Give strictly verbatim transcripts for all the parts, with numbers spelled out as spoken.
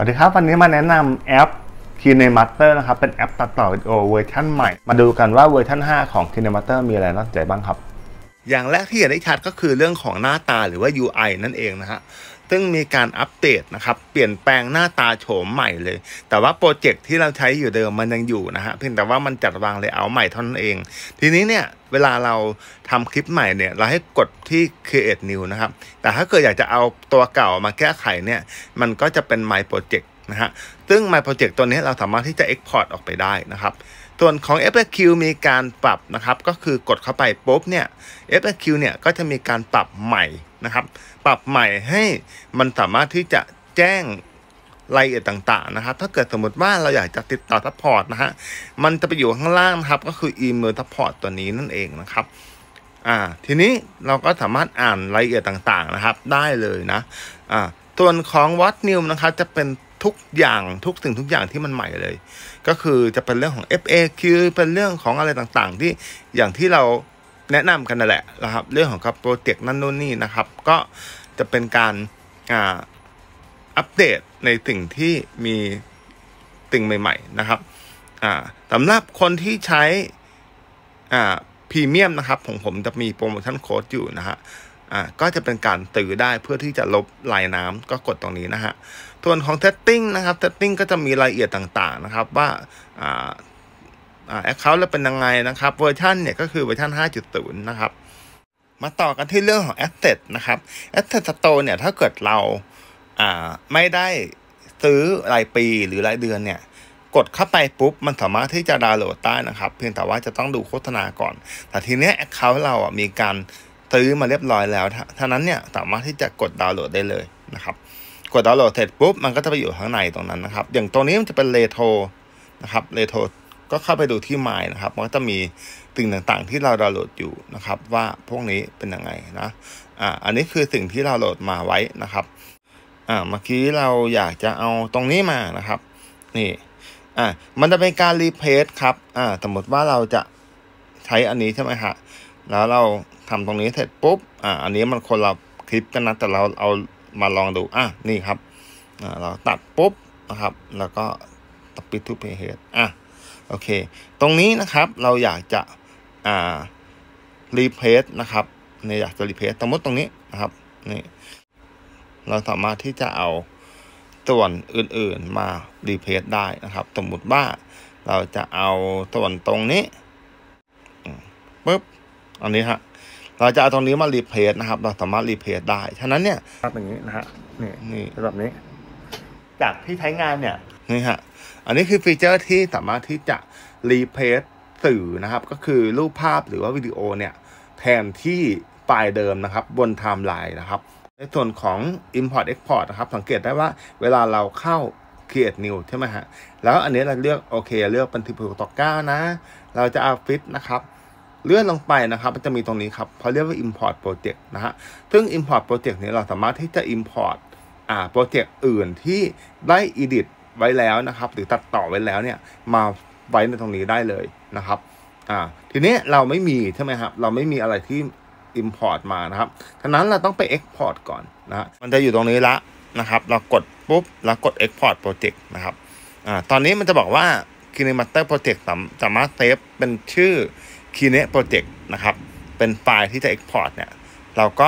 สวัสดีครับวันนี้มาแนะนำแอป KineMaster นะครับเป็นแอปตัดต่อวิดีโอเวอร์ชันใหม่มาดูกันว่าเวอร์ชันห้าของ KineMaster มีอะไรน่าสนใจบ้างครับอย่างแรกที่เห็นได้ชัดก็คือเรื่องของหน้าตาหรือว่า ยู ไอ นั่นเองนะฮะซึ่งมีการอัปเดตนะครับเปลี่ยนแปลงหน้าตาโฉมใหม่เลยแต่ว่าโปรเจกต์ที่เราใช้อยู่เดิมมันยังอยู่นะฮะเพียงแต่ว่ามันจัดวางเลเยอร์ใหม่เท่านั้นเองทีนี้เนี่ยเวลาเราทำคลิปใหม่เนี่ยเราให้กดที่ Create New นะครับแต่ถ้าเกิดอยากจะเอาตัวเก่ามาแก้ไขเนี่ยมันก็จะเป็น My Project นะฮะซึ่ง My Project ตัวนี้เราสามารถที่จะ Export ออกไปได้นะครับส่วนของ เอฟ เอ คิว มีการปรับนะครับก็คือกดเข้าไปปุ๊บเนี่ย เอฟ เอ คิว เนี่ยก็จะมีการปรับใหม่นะครับปรับใหม่ให้มันสามารถที่จะแจ้งรายละเอียดต่างๆนะครับถ้าเกิดสมมติว่าเราอยากจะติดต่อซัพพอร์ตนะฮะมันจะไปอยู่ข้างล่างนะครับก็คืออีเมลซัพพอร์ตตัวนี้นั่นเองนะครับอ่าทีนี้เราก็สามารถอ่านรายละเอียดต่างๆนะครับได้เลยนะอ่าส่วนของ What New นะครับจะเป็นทุกอย่างทุกสิ่งทุกอย่างที่มันใหม่เลยก็คือจะเป็นเรื่องของ เอฟ เอ คิว เป็นเรื่องของอะไรต่างๆที่อย่างที่เราแนะนำกันนั่นแหละนะครับเรื่องของกับโปรเจกต์นั่นนู่นนี่นะครับก็จะเป็นการอ่าอัปเดตในสิ่งที่มีสิ่งใหม่ๆนะครับอ่าสำหรับคนที่ใช้อ่าพรีเมียมนะครับของผมจะมีโปรโมชั่นโค้ดอยู่นะฮะอ่าก็จะเป็นการตื้อได้เพื่อที่จะลบลายน้ำก็กดตรงนี้นะฮะส่วนของ Setting นะครับ Setting ก็จะมีรายละเอียดต่างๆนะครับว่าอ่าอ่า Account แล้วเป็นยังไงนะครับเวอร์ชันเนี่ยก็คือเวอร์ชัน ห้าจุดศูนย์ นะครับมาต่อกันที่เรื่องของ Asset นะครับ Asset Store เนี่ยถ้าเกิดเราอ่าไม่ได้ซื้อรายปีหรือรายเดือนเนี่ยกดเข้าไปปุ๊บมันสามารถที่จะดาวน์โหลดได้นะครับเพียงแต่ว่าจะต้องดูโฆษณาก่อนแต่ทีเนี้ย Account เราอ่ะมีการซื้อมาเรียบร้อยแล้วท่านั้นเนี่ยสามารถที่จะกดดาวน์โหลดได้เลยนะครับกดดาวน์โหลดเสร็จปุ๊บมันก็จะไปอยู่ข้างในตรงนั้นนะครับอย่างตรงนี้มันจะเป็นเรโทรนะครับเรโทรก็เข้าไปดูที่ My นะครับมันก็จะมีสิ่งต่างๆที่เราดาวน์โหลดอยู่นะครับว่าพวกนี้เป็นยังไงนะอ่าอันนี้คือสิ่งที่เราโหลดมาไว้นะครับอ่าเมื่อกี้เราอยากจะเอาตรงนี้มานะครับนี่อ่ามันจะเป็นการรีเพลซครับอ่าสมมติว่าเราจะใช้อันนี้ใช่ไหมฮะแล้วเราทำตรงนี้เสร็จปุ๊บอ่าอันนี้มันคนละคลิปกันนะแต่เราเอามาลองดูอ่ะนี่ครับอ่าเราตัดปุ๊บนะครับแล้วก็ตัดปิดทุกเพจอ่ะโอเคตรงนี้นะครับเราอยากจะอ่ารีเพลซนะครับเนี่ยอยากจะรีเพลซสมมติตรงนี้นะครับนี่เราสามารถที่จะเอาส่วนอื่นๆมารีเพลซได้นะครับสมมุติว่าเราจะเอาส่วนตรงนี้ปุ๊บอันนี้ฮะเราจะเอาตรงนี้มารีเพลซนะครับเราสามารถรีเพลซได้ฉะนั้นเนี่ยแบบนี้นะฮะนี่นี่แบบนี้จากที่ใช้งานเนี่ยนี่ฮะอันนี้คือฟีเจอร์ที่สามารถที่จะรีเพลซสื่อนะครับก็คือรูปภาพหรือว่าวิดีโอเนี่ยแทนที่ไฟล์เดิมนะครับบนไทม์ไลน์นะครับในส่วนของ Import Export นะครับสังเกตได้ว่าเวลาเราเข้า Create New ใช่ไหมฮะแล้วอันนี้เราเลือกโอเคเลือกเป็นสิบหกต่อเก้านะเราจะเอาฟิตนะครับเลื่อนลงไปนะครับมันจะมีตรงนี้ครับเขาเรียกว่า Import Project นะฮะซึ่ง Import Project นี้เราสามารถที่จะ Import อ่าโปรเจกต์อื่นที่ได้ Edit ไว้แล้วนะครับหรือตัดต่อไว้แล้วเนี่ยมาไว้ในตรงนี้ได้เลยนะครับอ่าทีนี้เราไม่มีใช่ไหมครับเราไม่มีอะไรที่ Import มานะครับฉะนั้นเราต้องไป Export ก่อนนะมันจะอยู่ตรงนี้ละนะครับเรากดปุ๊บแล้วกด Export Project นะครับอ่าตอนนี้มันจะบอกว่า KineMaster Project สามารถเซฟเป็นชื่อ Kine Project นะครับเป็นไฟล์ที่จะ Export เนี่ยเราก็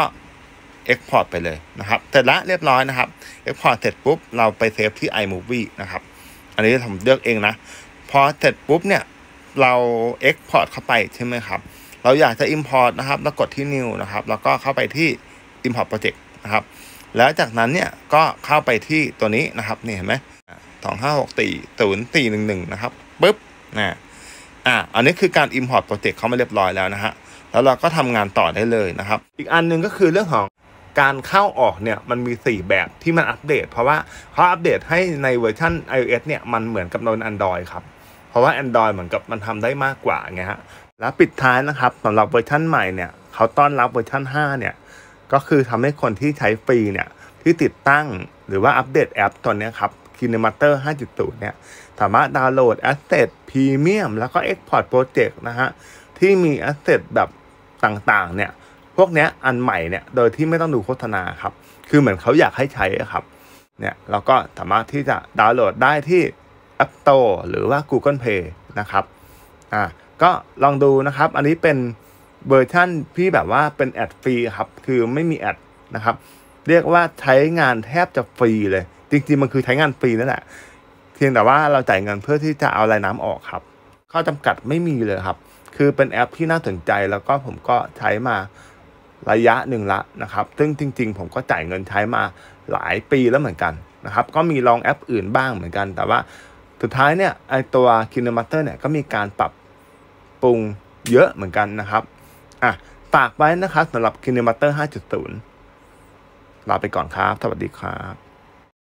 Export ไปเลยนะครับเสร็จแล้วเรียบร้อยนะครับ Export เสร็จปุ๊บเราไปเซฟที่ iMovie นะครับอันนี้ผมเลือกเองนะพอเสร็จปุ๊บเนี่ยเรา Export เข้าไปใช่ไหมครับเราอยากจะ Import นะครับแล้วกดที่ New นะครับแล้วก็เข้าไปที่ Import Project นะครับแล้วจากนั้นเนี่ยก็เข้าไปที่ตัวนี้นะครับนี่เห็นไหมสองห้าหกสี่ศูนย์สี่หนึ่งหนึ่งนะครับปุ๊บนะอ่าอันนี้คือการ Import Project เข้ามาเรียบร้อยแล้วนะฮะแล้วเราก็ทำงานต่อได้เลยนะครับอีกอันหนึ่งก็คือเรื่องของการเข้าออกเนี่ยมันมีสี่แบบที่มันอัปเดตเพราะว่าเขาอัปเดตให้ในเวอร์ชัน iOS เนี่ยมันเหมือนกับใน Android ครับเพราะว่า Android เหมือนกับมันทำได้มากกว่าไงฮะแล้วปิดท้ายนะครับสำหรับเวอร์ชันใหม่เนี่ยเขาต้อนรับเวอร์ชันห้าเนี่ยก็คือทำให้คนที่ใช้ฟรีเนี่ยที่ติดตั้งหรือว่าอัปเดตแอปตัวนี้ครับ KineMaster ห้าจุดศูนย์ เนี่ยสามารถดาวน์โหลด Asset Premium แล้วก็ Export Project นะฮะที่มี Asset แบบต่างๆเนี่ยพวกเนี้ยอันใหม่เนี่ยโดยที่ไม่ต้องดูโฆษณาครับคือเหมือนเขาอยากให้ใช้ครับเนี่ยเราก็สามารถที่จะดาวน์โหลดได้ที่ App Store หรือว่า Google Play นะครับอ่าก็ลองดูนะครับอันนี้เป็นเวอร์ชั่นที่แบบว่าเป็นแอดฟรีครับคือไม่มีแอดนะครับเรียกว่าใช้งานแทบจะฟรีเลยจริงๆมันคือใช้งานฟรีนั่นแหละเพียงแต่ว่าเราจ่ายเงินเพื่อที่จะเอารายน้ำออกครับข้อจำกัดไม่มีเลยครับคือเป็นแอปที่น่าสนใจแล้วก็ผมก็ใช้มาระยะหนึ่งละนะครับซึ่งจริงๆผมก็จ่ายเงินใช้มาหลายปีแล้วเหมือนกันนะครับก็มีลองแอปอื่นบ้างเหมือนกันแต่ว่าสุดท้ายเนี่ยไอตัว KineMaster เนี่ยก็มีการปรับปรุงเยอะเหมือนกันนะครับอ่ะฝากไว้นะครับสำหรับ KineMaster ห้าจุดศูนย์ ลาไปก่อนครับสวัสดีครับ